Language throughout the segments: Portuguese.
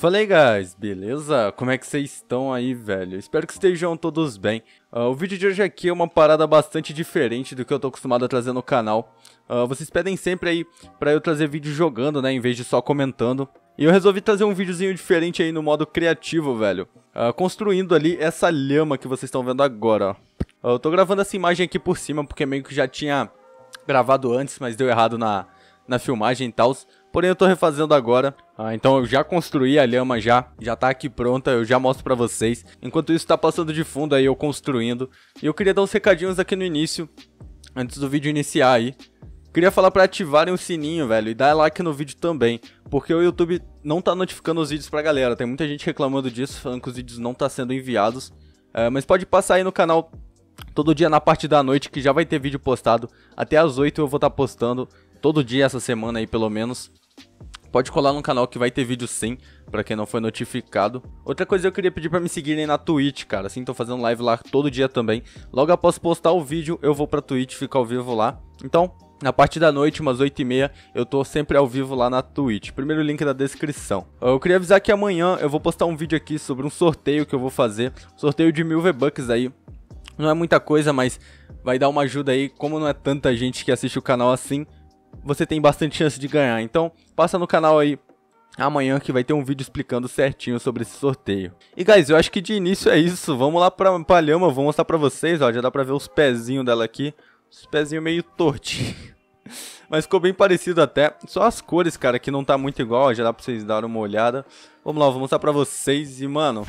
Fala aí, guys, beleza? Como é que vocês estão aí, velho? Espero que estejam todos bem. O vídeo de hoje aqui é uma parada bastante diferente do que eu tô acostumado a trazer no canal. Vocês pedem sempre aí pra eu trazer vídeo jogando, né, em vez de só comentando. E eu resolvi trazer um videozinho diferente aí no modo criativo, velho. Construindo ali essa lhama que vocês estão vendo agora, ó. Eu tô gravando essa imagem aqui por cima porque meio que já tinha gravado antes, mas deu errado na filmagem e tal. Porém eu tô refazendo agora, então eu já construí a lhama já tá aqui pronta, eu já mostro pra vocês. Enquanto isso tá passando de fundo aí eu construindo. E eu queria dar uns recadinhos aqui no início, antes do vídeo iniciar aí. Queria falar pra ativarem o sininho, velho, e dar like no vídeo também, porque o YouTube não tá notificando os vídeos pra galera. Tem muita gente reclamando disso, falando que os vídeos não tá sendo enviados. Mas pode passar aí no canal todo dia na parte da noite que já vai ter vídeo postado. Até às 8 eu vou estar postando, todo dia essa semana aí pelo menos. Pode colar no canal que vai ter vídeo sim, pra quem não foi notificado. Outra coisa eu queria pedir pra me seguirem na Twitch, cara. Assim, tô fazendo live lá todo dia também. Logo após postar o vídeo, eu vou pra Twitch ficar ao vivo lá. Então, na parte da noite, umas 8h30, eu tô sempre ao vivo lá na Twitch. Primeiro link na descrição. Eu queria avisar que amanhã eu vou postar um vídeo aqui sobre um sorteio que eu vou fazer. Sorteio de 1000 V-Bucks aí. Não é muita coisa, mas vai dar uma ajuda aí. Como não é tanta gente que assiste o canal assim, você tem bastante chance de ganhar. Então, passa no canal aí amanhã que vai ter um vídeo explicando certinho sobre esse sorteio. E guys, eu acho que de início é isso. Vamos lá pra lhama, vou mostrar pra vocês, ó. Já dá pra ver os pezinhos dela aqui. Os pezinhos meio tortinhos. Mas ficou bem parecido até. Só as cores, cara, que não tá muito igual, ó. Já dá pra vocês darem uma olhada. Vamos lá, vou mostrar pra vocês e, mano,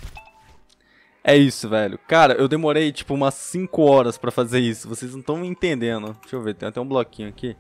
é isso, velho. Cara, eu demorei, tipo, umas 5 horas pra fazer isso. Vocês não estão me entendendo. Deixa eu ver, tem até um bloquinho aqui.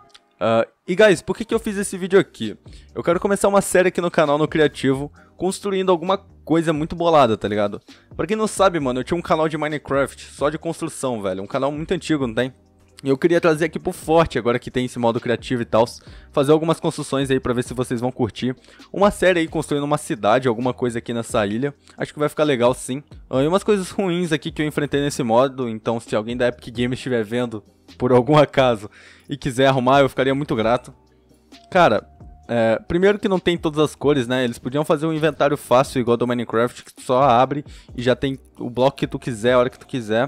E guys, por que eu fiz esse vídeo aqui? Eu quero começar uma série aqui no canal, no Criativo, construindo alguma coisa muito bolada, tá ligado? Pra quem não sabe, mano, eu tinha um canal de Minecraft, só de construção, velho. Um canal muito antigo, não tem? E eu queria trazer aqui pro Forte, agora que tem esse modo criativo e tal, fazer algumas construções aí pra ver se vocês vão curtir. Uma série aí construindo uma cidade, alguma coisa aqui nessa ilha. Acho que vai ficar legal sim. E umas coisas ruins aqui que eu enfrentei nesse modo, então se alguém da Epic Games estiver vendo, por algum acaso, e quiser arrumar, eu ficaria muito grato. Cara, primeiro que não tem todas as cores, né? Eles podiam fazer um inventário fácil, igual do Minecraft, que tu só abre e já tem o bloco que tu quiser, a hora que tu quiser.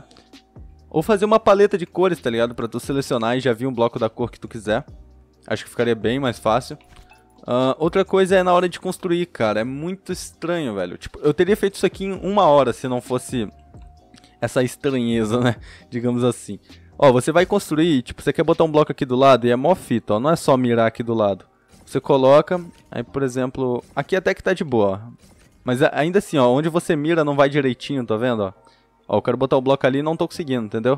Ou fazer uma paleta de cores, tá ligado? Pra tu selecionar e já vir um bloco da cor que tu quiser. Acho que ficaria bem mais fácil. Outra coisa é na hora de construir, cara. É muito estranho, velho. Tipo, eu teria feito isso aqui em 1 hora se não fosse essa estranheza, né? Digamos assim. Ó, você vai construir, tipo, você quer botar um bloco aqui do lado e é mó fita, ó. Não é só mirar aqui do lado. Você coloca, aí por exemplo, aqui até que tá de boa, ó. Mas ainda assim, ó, onde você mira não vai direitinho, tá vendo, ó? Ó, eu quero botar o bloco ali e não tô conseguindo, entendeu?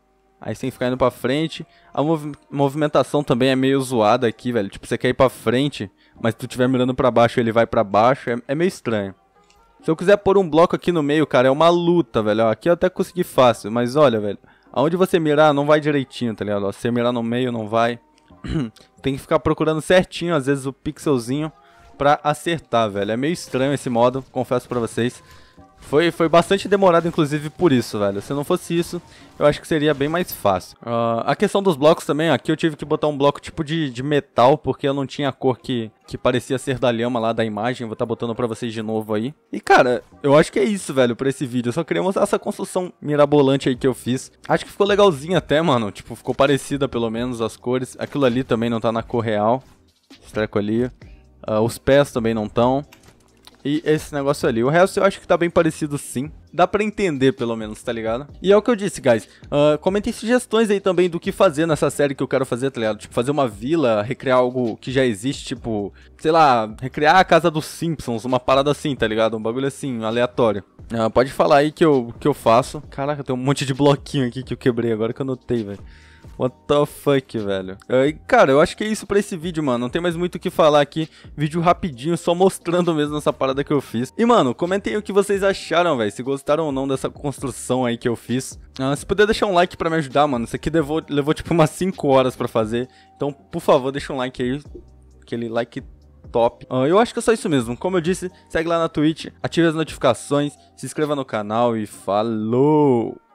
Aí você tem que ficar indo pra frente. A movimentação também é meio zoada aqui, velho. Tipo, você quer ir pra frente, mas se tu estiver mirando pra baixo, ele vai pra baixo. É meio estranho. Se eu quiser pôr um bloco aqui no meio, cara, é uma luta, velho. Ó, aqui eu até consegui fácil, mas olha, velho. Aonde você mirar não vai direitinho, tá ligado? Ó, se você mirar no meio não vai. Tem que ficar procurando certinho, às vezes, o pixelzinho pra acertar, velho. É meio estranho esse modo, confesso pra vocês. Foi bastante demorado, inclusive, por isso, velho. Se não fosse isso, eu acho que seria bem mais fácil. A questão dos blocos também, aqui eu tive que botar um bloco tipo de metal, porque eu não tinha a cor que parecia ser da lhama lá da imagem. Vou estar botando pra vocês de novo aí. E, cara, eu acho que é isso, velho, pra esse vídeo. Eu só queria mostrar essa construção mirabolante aí que eu fiz. Acho que ficou legalzinho até, mano. Tipo, ficou parecida, pelo menos, as cores. Aquilo ali também não tá na cor real. Esse treco ali. Os pés também não estão. E esse negócio ali, o resto eu acho que tá bem parecido sim. Dá pra entender pelo menos, tá ligado? E é o que eu disse, guys, comentem sugestões aí também do que fazer nessa série que eu quero fazer, tá ligado? Tipo, fazer uma vila, recriar algo que já existe, tipo, sei lá, recriar a casa dos Simpsons, uma parada assim, tá ligado? Um bagulho assim, aleatório. Pode falar aí que eu faço. Caraca, tem um monte de bloquinho aqui que eu quebrei agora que eu notei, velho. What the fuck, velho. Cara, eu acho que é isso pra esse vídeo, mano. Não tem mais muito o que falar aqui. Vídeo rapidinho, só mostrando mesmo essa parada que eu fiz. E, mano, comentem o que vocês acharam, velho. Se gostaram ou não dessa construção aí que eu fiz. Se puder deixar um like pra me ajudar, mano. Isso aqui levou tipo umas 5 horas pra fazer. Então, por favor, deixa um like aí. Aquele like top. Eu acho que é só isso mesmo. Como eu disse, segue lá na Twitch, ative as notificações, se inscreva no canal e falou!